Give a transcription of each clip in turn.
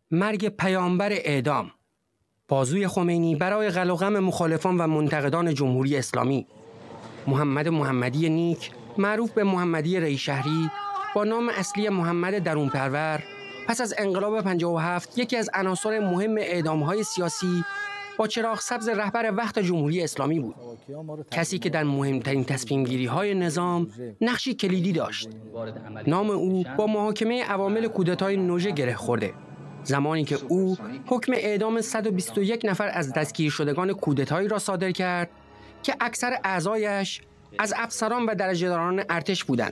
مرگ پیامبر اعدام، بازوی خمینی برای غل و غم مخالفان و منتقدان جمهوری اسلامی. محمد محمدی نیک، معروف به محمدی ریشهری، با نام اصلی محمد درونپرور، پس از انقلاب 57 یکی از عناصر مهم اعدام‌های سیاسی با چراغ سبز رهبر وقت جمهوری اسلامی بود. کسی که در مهمترین تصمیم‌گیری‌های نظام نقشی کلیدی داشت. نام او با محاکمه عوامل کودتای نوژه گره خورده، زمانی که او حکم اعدام 121 نفر از دستگیر شدگان کودتایی را صادر کرد که اکثر اعضایش از افسران و درجه‌داران ارتش بودند.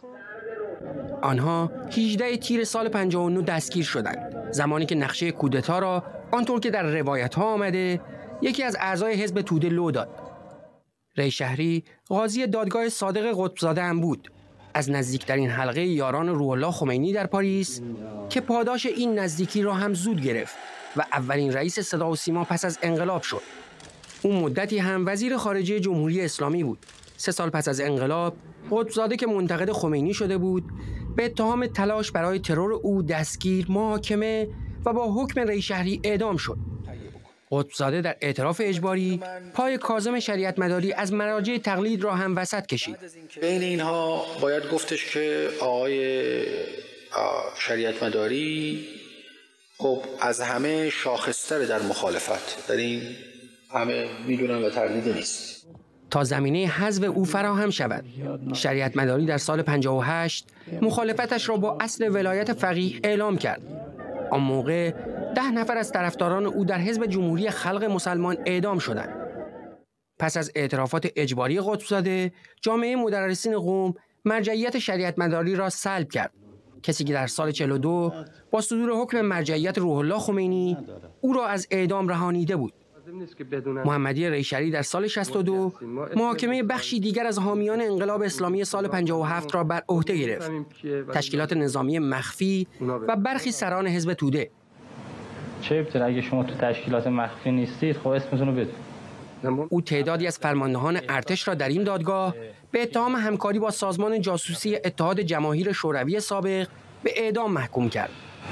آنها 18 تیر سال 59 دستگیر شدند، زمانی که نقشه کودتا را آنطور که در روایت‌ها آمده یکی از اعضای حزب توده لو داد. ریشهری قاضی دادگاه صادق قطب‌زاده هم بود، از نزدیکترین حلقه یاران روح الله خمینی در پاریس، که پاداش این نزدیکی را هم زود گرفت و اولین رئیس صدا و سیما پس از انقلاب شد. او مدتی هم وزیر خارجه جمهوری اسلامی بود. 3 سال پس از انقلاب، قطب‌زاده که منتقد خمینی شده بود، به اتهام تلاش برای ترور او دستگیر، محاکمه و با حکم ریشهری اعدام شد. قطب‌زاده در اعتراف اجباری پای کاظم شریعت مداری از مراجع تقلید را هم وسط کشید. بین اینها باید گفتش که آقای شریعت مداری خب از همه شاخص‌تر در مخالفت، در این همه میدونن و تردید نیست. تا زمینه حذف او فراهم شود، شریعت مداری در سال 58 مخالفتش را با اصل ولایت فقیه اعلام کرد. آن موقع 10 نفر از طرفداران او در حزب جمهوری خلق مسلمان اعدام شدند. پس از اعترافات اجباری قطب‌زاده، جامعه مدرسین قم مرجعیت شریعت مداری را سلب کرد، کسی که در سال 42 با صدور حکم مرجعیت روح الله خمینی او را از اعدام رهانیده بود. محمدی ریشهری در سال 62 محاکمه بخشی دیگر از حامیان انقلاب اسلامی سال 57 را بر عهده گرفت، تشکیلات نظامی مخفی و برخی سران حزب توده. چه ابتدا اگه شما تو تشکیلات مخفی نیستید، خب اسمتون رو بدید. او تعدادی از فرماندهان ارتش را در این دادگاه به اتهام همکاری با سازمان جاسوسی اتحاد جماهیر شوروی سابق به اعدام محکوم کرد.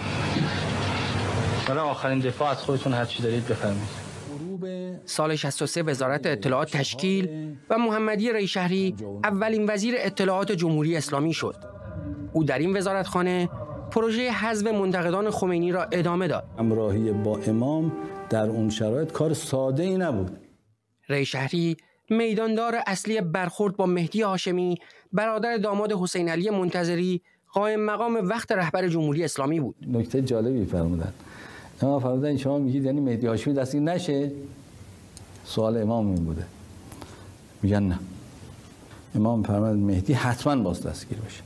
برای آخرین دفاع از خودتون هر چی دارید بفرمایید. سال 63 وزارت اطلاعات تشکیل و محمدی ریشهری اولین وزیر اطلاعات جمهوری اسلامی شد. او در این وزارتخانه پروژه حذف منتقدان خمینی را ادامه داد. همراهی با امام در اون شرایط کار ساده ای نبود. ریشهری میداندار اصلی برخورد با مهدی هاشمی، برادر داماد حسین علی منتظری، قائم مقام وقت رهبر جمهوری اسلامی بود. نکته جالبی فرمودن. امام فرمودن شما میگید یعنی مهدی هاشمی دستگیر نشه؟ سوال امام این بوده. میگن نه. امام فرمود مهدی حتما باز دستگیر بشه.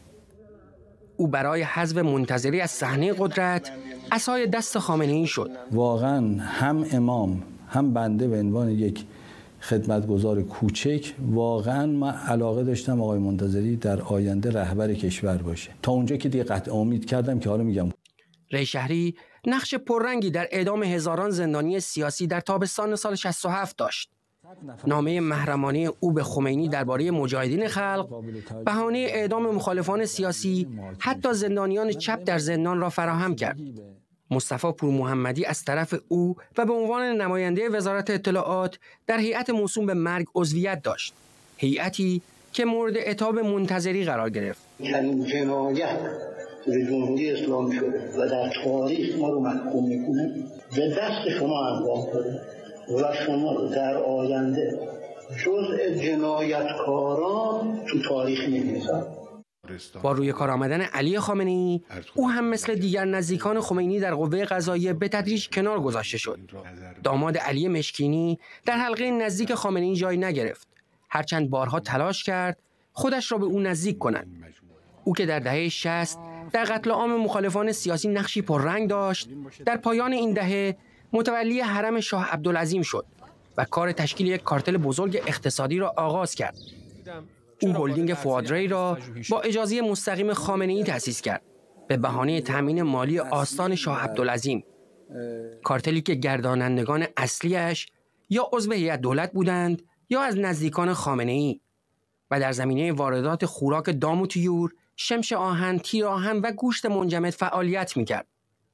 او برای حذف منتظری از صحنه قدرت عصای دست خامنه‌ای شد. واقعا هم امام هم بنده به عنوان یک خدمتگزار کوچک واقعا من علاقه داشتم آقای منتظری در آینده رهبر کشور باشه، تا اونجا که دیگه قطع امید کردم که حالا میگم. ریشهری نقش پررنگی در اعدام هزاران زندانی سیاسی در تابستان سال 67 داشت. نامه محرمانه او به خمینی درباره مجاهدین خلق بهانه اعدام مخالفان سیاسی، حتی زندانیان چپ در زندان را فراهم کرد. مصطفی پورمحمدی از طرف او و به عنوان نماینده وزارت اطلاعات در هیئت موسوم به مرگ عضویت داشت، هیئتی که مورد عتاب منتظری قرار گرفت. این جنایت به جمهوری اسلامی شده و در تاریخ ما رو محکوم میکنه، به دست شما انجام شده و شما رو در آینده جزء جنایتکاران تو تاریخ می‌نویسن. با روی کار آمدن علی خامنه‌ای، او هم مثل دیگر نزدیکان خمینی در قوه قضاییه به تدریج کنار گذاشته شد. داماد علی مشکینی در حلقه نزدیک خامنه‌ای جای نگرفت، هرچند بارها تلاش کرد خودش را به او نزدیک کند. او که در دهه 60 در قتل عام مخالفان سیاسی نقشی پررنگ داشت، در پایان این دهه متولی حرم شاه عبدالعظیم شد و کار تشکیل یک کارتل بزرگ اقتصادی را آغاز کرد. او هلدینگ فوادری را با اجازه مستقیم خامنه‌ای تأسیس کرد به بهانه تامین مالی آستان شاه عبدالعظیم، کارتلی که گردانندگان اصلیش یا عضو هیئت دولت بودند یا از نزدیکان خامنه‌ای و در زمینه واردات خوراک دام و طیور، شمش آهن، تیر آهن و گوشت منجمد فعالیت می‌کرد.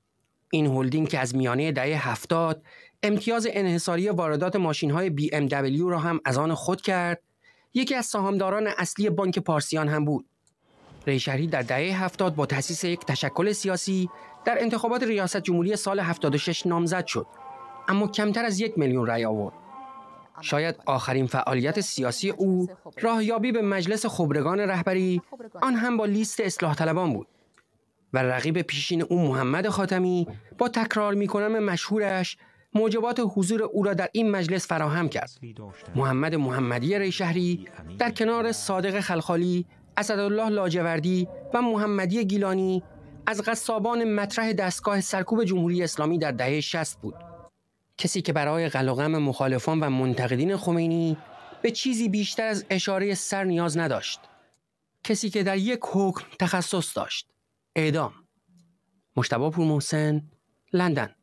این هلدینگ که از میانه دهه 70 امتیاز انحصاری واردات ماشین‌های BMW را هم از آن خود کرد، یکی از سهامداران اصلی بانک پارسیان هم بود. ری شهری در دهه 70 با تأسیس یک تشکل سیاسی در انتخابات ریاست جمهوری سال 76 نامزد شد، اما کمتر از 1 میلیون رأی آورد. شاید آخرین فعالیت سیاسی او راهیابی به مجلس خبرگان رهبری، آن هم با لیست اصلاح طلبان بود و رقیب پیشین او محمد خاتمی با تکرار میکنم مشهورش موجبات حضور او را در این مجلس فراهم کرد. محمد محمدی ری شهری در کنار صادق خلخالی، اسدالله لاجوردی و محمدی گیلانی از قصابان مطرح دستگاه سرکوب جمهوری اسلامی در دهه 60 بود. کسی که برای قلقم مخالفان و منتقدین خمینی به چیزی بیشتر از اشاره سر نیاز نداشت. کسی که در یک حکم تخصص داشت: اعدام. مجتبی پورمحسن، لندن.